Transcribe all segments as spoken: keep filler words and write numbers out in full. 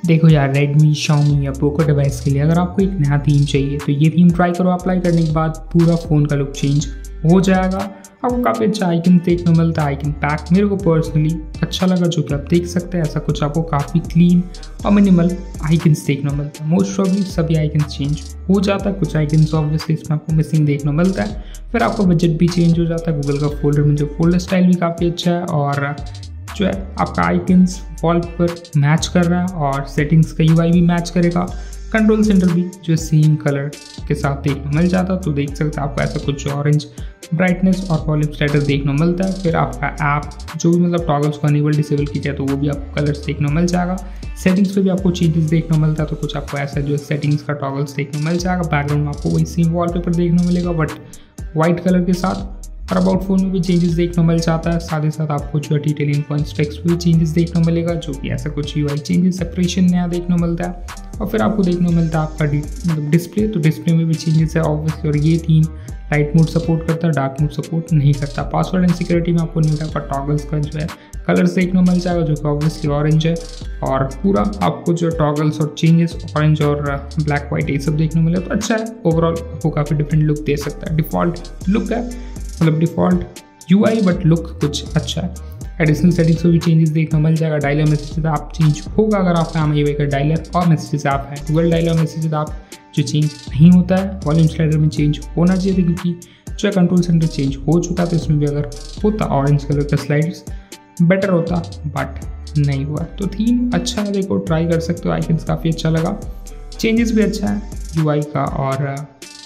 देखो यार, Redmi, Xiaomi या पोको डिवाइस के लिए अगर आपको एक नया थीम चाहिए तो ये थीम ट्राई करो। अप्लाई करने के बाद पूरा फ़ोन का लुक चेंज हो जाएगा। आपको काफ़ी अच्छा आइकन देखने को मिलता है, आइकन पैक मेरे को पर्सनली अच्छा लगा, जो कि आप देख सकते हैं। ऐसा कुछ आपको काफ़ी क्लीन और मिनिमल आइकन्स देखने को मिलता है। मोस्ट प्रॉब्ली सभी आइकन चेंज हो जाता है, कुछ आइकन्स ऑब्वियसली इसमें आपको मिसिंग देखने को मिलता है। फिर आपका बजट भी चेंज हो जाता है। गूगल का फोल्डर में जो फोल्डर स्टाइल भी काफ़ी अच्छा है, और जो है आपका आइकन्स वॉल पर मैच कर रहा है, और सेटिंग्स का यूआई भी मैच करेगा। कंट्रोल सेंटर भी जो सेम कलर के साथ देखने मिल जाता, तो देख सकते हैं आपको ऐसा कुछ ऑरेंज ब्राइटनेस और वॉल्यूम स्लाइडर देखने मिलता है। फिर आपका ऐप जो भी मतलब टॉगल्स को अनेबल डिसेबल किया जाए तो वो भी आपको कलर्स देखने मिल जाएगा। सेटिंग्स पे भी आपको चेंजेस देखने मिलता है, तो कुछ आपको ऐसा जो सेटिंग्स का टॉगल्स देखने मिल जाएगा। बैकग्राउंड में आपको वही सेम वॉलपेपर देखने मिलेगा बट वाइट कलर के साथ। और अबाउट फोन में भी चेंजेस देखने मिल जाता है। साथ ही साथ आपको जो डिटेलिंग पॉइंट स्पेक्स में भी चेंजेस देखने मिलेगा, जो कि ऐसा कुछ यूआई चेंजेस सेपरेशन नया देखने मिलता है। और फिर आपको देखने मिलता है आपका मतलब डिस्प्ले, तो डिस्प्ले में भी चेंजेस है ऑब्वियसली। और ये थीम लाइट मोड सपोर्ट करता है, डार्क मोड सपोर्ट नहीं करता। पासवर्ड एंड सिक्योरिटी में आपको न्यू टाइप का टॉगल्स का जो है कलर्स देखने मिल जाएगा, जो कि ऑब्वियसली ऑरेंज है। और पूरा आपको जो टॉगल्स और चेंजेस ऑरेंज और ब्लैक वाइट ये सब देखने मिले, तो अच्छा है। ओवरऑल आपको काफ़ी डिफरेंट लुक दे सकता है। डिफ़ॉल्ट लुक है, मतलब डिफ़ॉल्ट यूआई बट लुक कुछ अच्छा है। एडिशनल सेटिंग्स में भी चेंजेस देखने मिल जाएगा। डायलर मैसेजेस आप चेंज होगा अगर आपका एमआईवे का डायलर और मैसेजेस आप है। गूगल डायलर मैसेजेस आप जो चेंज नहीं होता है, वॉल्यूम स्लाइडर में चेंज होना चाहिए था, क्योंकि जो कंट्रोल सेंटर चेंज हो चुका था, इसमें भी अगर होता ऑरेंज कलर का स्लाइड्स बेटर होता, बट नहीं हुआ। तो थीम अच्छा है, देखो ट्राई कर सकते हो। आइकन्स काफ़ी अच्छा लगा, चेंजेस भी अच्छा है यूआई का, और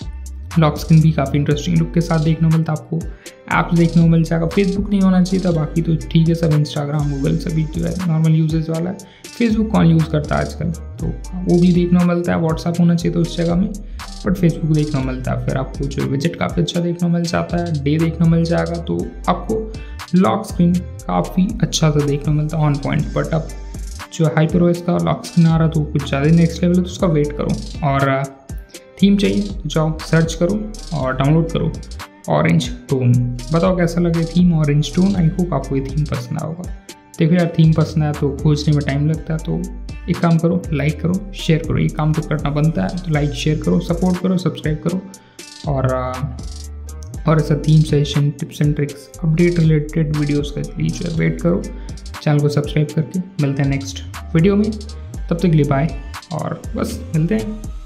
लॉक स्क्रीन भी काफ़ी इंटरेस्टिंग लुक के साथ देखने को मिलता है। आपको ऐप्स देखने को मिल जाएगा। फेसबुक नहीं होना चाहिए था, बाकी तो ठीक है सब। इंस्टाग्राम, गूगल सभी जो है नॉर्मल यूजेस वाला है। फेसबुक कौन यूज़ करता है आजकल, तो वो भी देखने को मिलता है। व्हाट्सअप होना चाहिए था उस जगह में, बट फेसबुक देखने को मिलता है। फिर आपको जो विजेट काफ़ी अच्छा देखने को मिल जाता है, डे देखने को मिल जाएगा। तो आपको लॉक स्क्रीन काफ़ी अच्छा सा देखने को मिलता है ऑन पॉइंट। बट अब जो हाइपरओएस का लॉक स्क्रीन आ रहा तो कुछ ज़्यादा नेक्स्ट लेवल है, तो उसका वेट करो। और थीम चाहिए तो जाओ सर्च करो और डाउनलोड करो ऑरेंज टोन। बताओ कैसा लगे theme orange tone. I hope आपको ये थीम पसंद आएगा। देखो यार, थीम पसंद आया तो खोजने में टाइम लगता है, तो एक काम करो, लाइक करो, शेयर करो। ये काम तो करना बनता है, तो लाइक शेयर करो, सपोर्ट करो, सब्सक्राइब करो। और और ऐसा theme suggestion, tips and tricks, update related videos के लिए जो है वेट करो। चैनल को सब्सक्राइब करके मिलते हैं नेक्स्ट वीडियो में। तब तक के लिए बाय, और बस मिलते हैं।